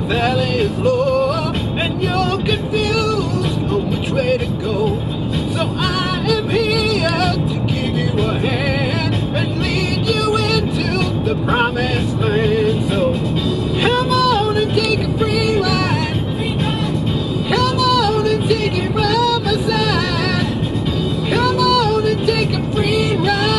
valley is low, and you're confused on which way to go. So I am here to give you a hand and lead you into the promised land. So come on and take a free ride. Come on and take it by my side. Come on and take a free ride.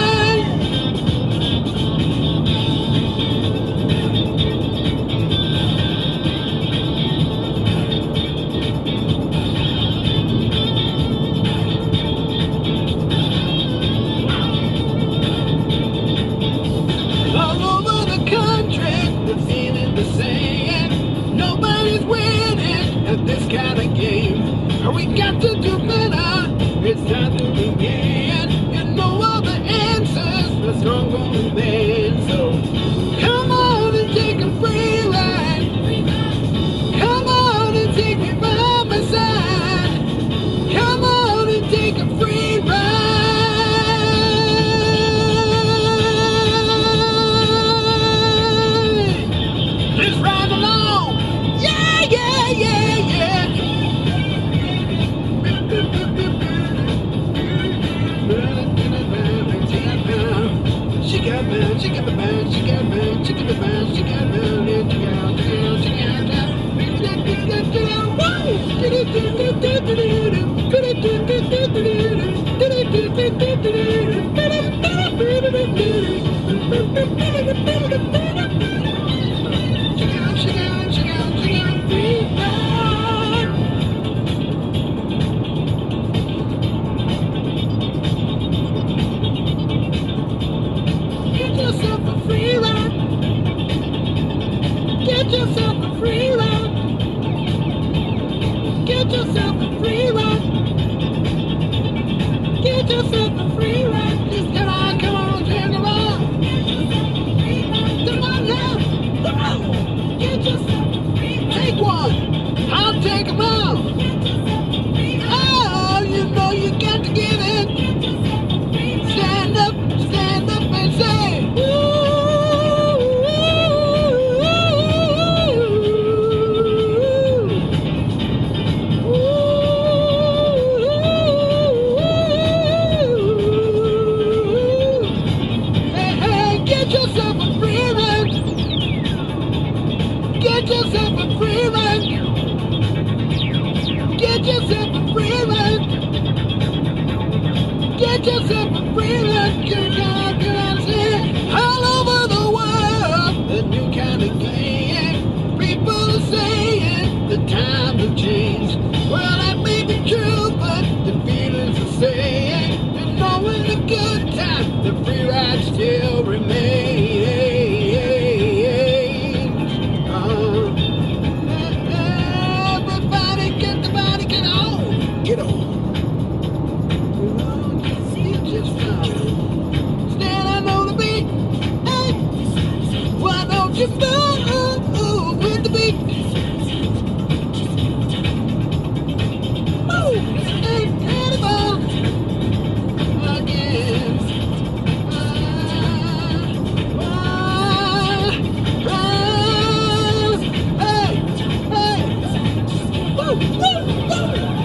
All over the country, we're feeling the same. Nobody's winning at this kind of game. We got to do better. It's time to begin. You know all the answers, the strong old man. So come on and take a free ride. Come on and take me by my side. Come on and take a free ride. Let's ride along. Yeah, yeah, yeah, yeah. She got mad, she got the band, she got mad, she got the band, she got mad, and she Get yourself a free ride. Get yourself a free ride. Get yourself a free ride. Get yourself a free ride. Just come on, turn around. Come on now. Come on. Get yourself a free ride. Take one. I'll take them all. Oh, you know you got to get it. Stand up and say, ooh, ooh, ooh. Hey, hey, get yourself a free ride. Get yourself a free ride. Get yourself a free ride. Get yourself a free ride. All over the world, a new kind of game. People are saying the times have changed. Well, that may be true, but the feeling's the same. And knowing the good times, the free ride still remains. Everybody get the body, get on, get on. Just fine. Stand on the beat. Hey, why don't you move with the beat? Move, hey, animal. Again. Hey, hey. Woo, woo, woo.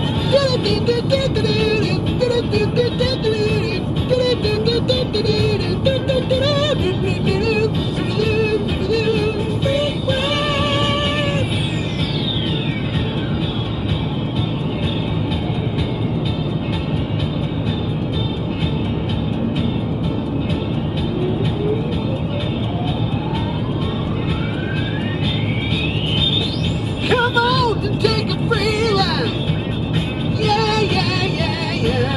Come on and take a free ride. Yeah, yeah, yeah, yeah.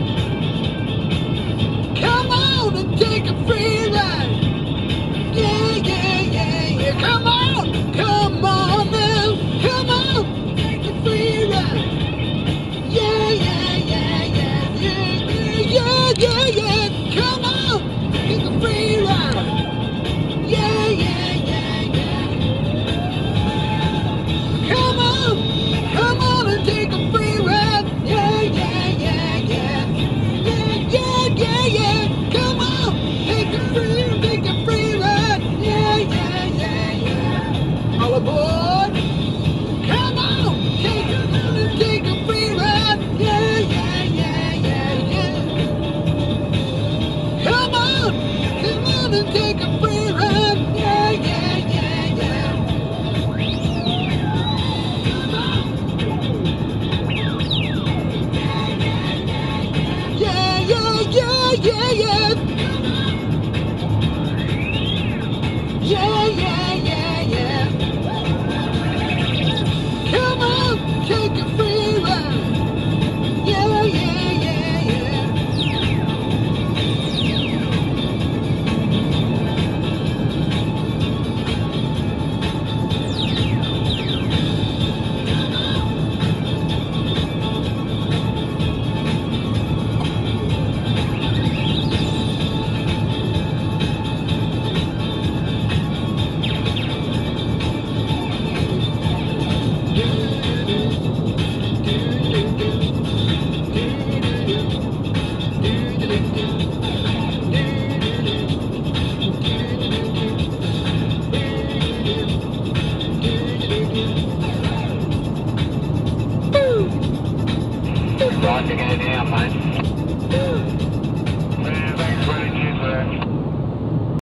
Come on and take a free ride. Yeah, yeah, yeah, yeah. Come on now. Come on, take a free ride. Yeah, yeah, yeah, yeah, yeah, yeah, yeah, yeah. Come on, take a free ride. Yeah, yeah, yeah, yeah. Come on. Bye.